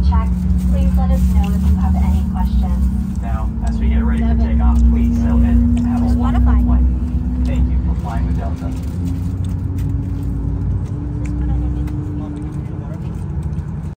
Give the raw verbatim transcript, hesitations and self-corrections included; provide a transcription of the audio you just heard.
check, please let us know if you have